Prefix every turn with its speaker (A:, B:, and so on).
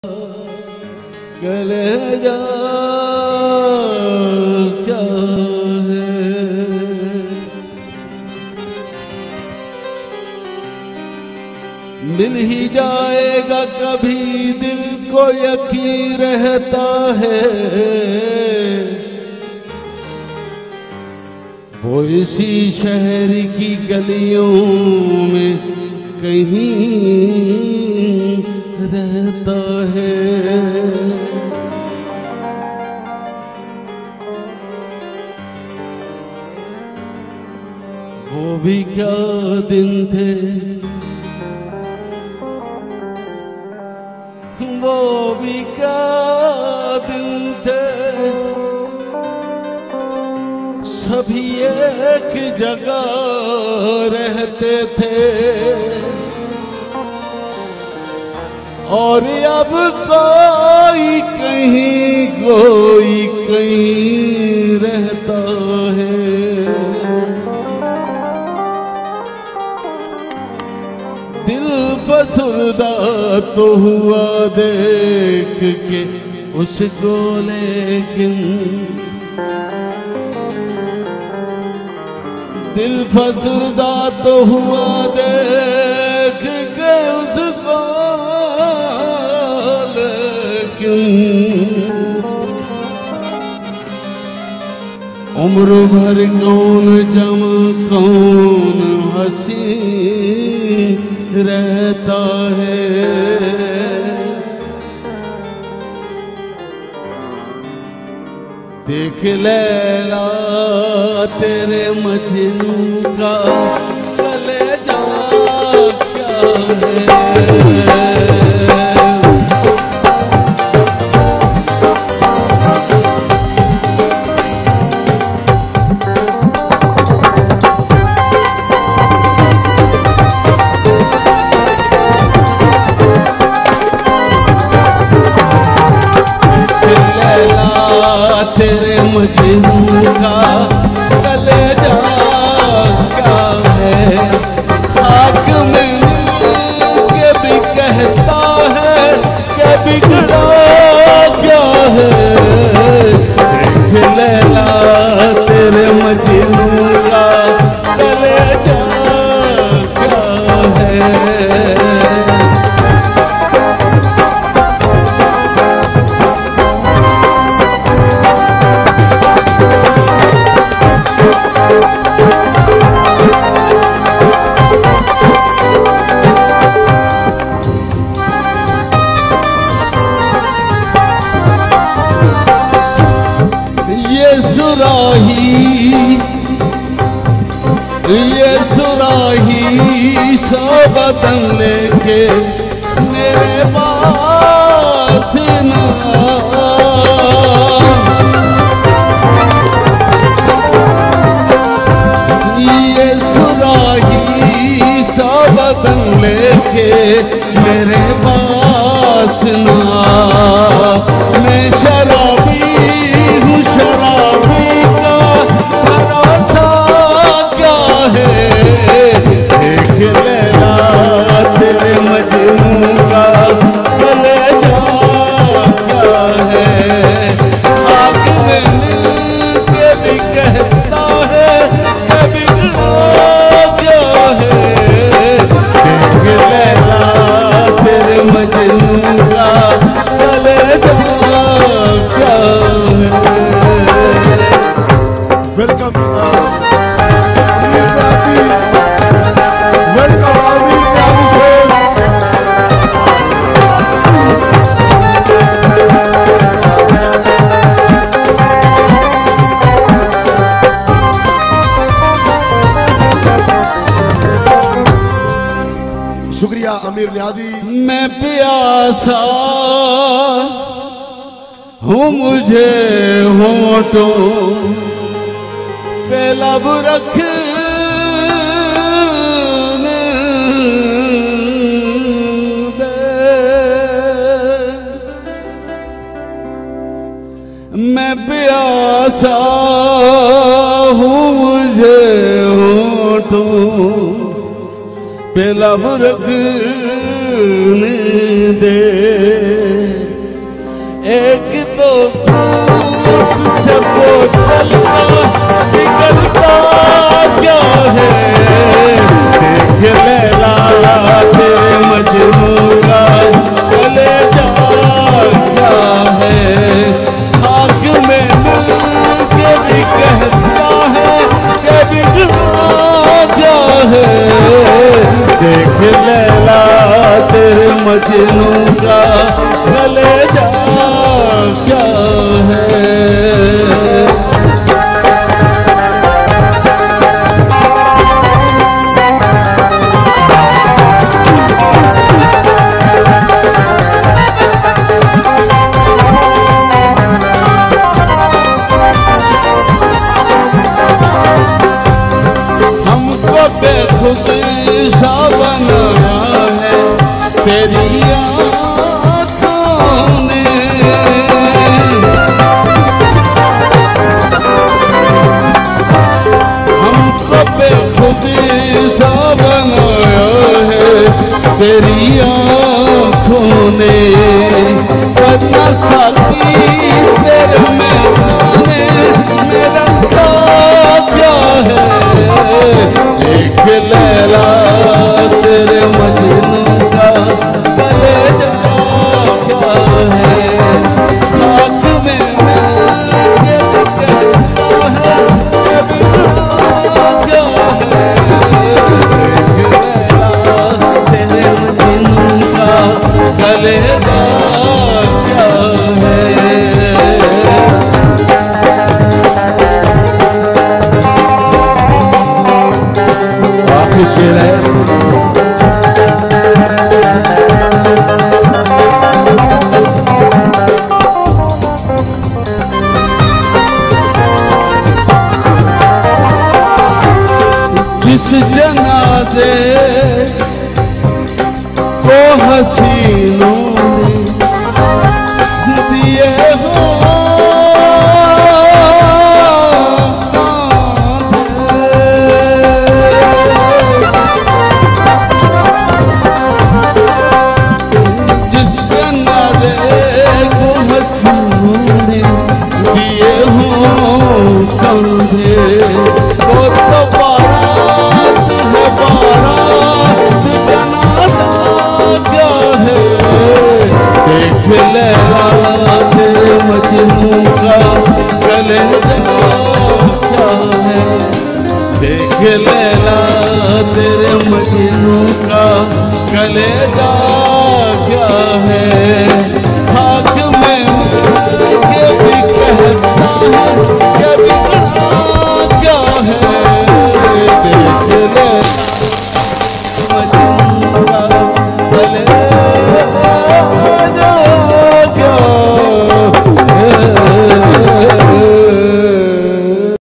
A: कलेजा क्या है, मिल ही जाएगा कभी दिल को यकीन रहता है। वो इसी शहर की गलियों में कहीं रहता है। वो भी क्या दिन थे, वो भी क्या दिन थे, सभी एक जगह रहते थे। और अब कोई कहीं कोई कहीं रहता है। दिल फसुर्दा तो हुआ देख के उसको, लेकिन दिल फसुर्दा तो हुआ देख के उसको, उम्र भर कौन जम कौन हंसी रहता है। देख लैला तेरे मजनू का कलेजा क्या है। तेरे मजनू का कलेजा क्या है, खाक में मिल के भी कहता है कि बिगड़ा क्या है। देख लैला तेरे मजनू का कलेजा क्या है। ये सुराही सौ बदन लेके मेरे पास ना, ये सुराही सौ बदन लेके मेरे पास ना। मैं शराबी हूँ, शराबी का भरोसा क्या है। देख लैला तेरे मजनू का कलेजा क्या है, आग में मिल के भी कहता है कभी क्या है। देख लैला तेरे मजनू का कलेजा क्या है। वेलकम
B: शुक्रिया अमीर नियाज़ी।
A: मैं प्यासा हूँ, मुझे होठों पे लब रखने दे। मैं प्यासा हूँ, मुझे होठों पे लब रखने दे। एक दो से बोतल बिगड़ता क्या है। देख लैला तेरे मजनू का कलेजा क्या है। खाक में मिल के भी कहता है कि बिगड़ा क्या है। देख लैला तेरे मजनू का कलेजा क्या है। हमको बेखुद सा बनाया है तेरी आँखों ने। हमको बेखुद सा बनाया है तेरी आँखों ने। वरना साथी तेरे मैदाने मेरा क्या है। देख लैला तेरे मजनू का कलेजा क्या है। खाक में मिल के कहता है कि बिगड़ा क्या है। देख लैला तेरे मजनू का कलेजा क्या है। आखिरी शेर है। जिस जनाजे को हसीनों ने दिए हो वो तो बारात है बारात जनाजा क्या है। देख लैला तेरे मजनू का कलेजा क्या है। देख लैला तेरे मजनू का कलेजा क्या है। खाक में मिल के भी कहता है कि बिगड़ा क्या है। देख ले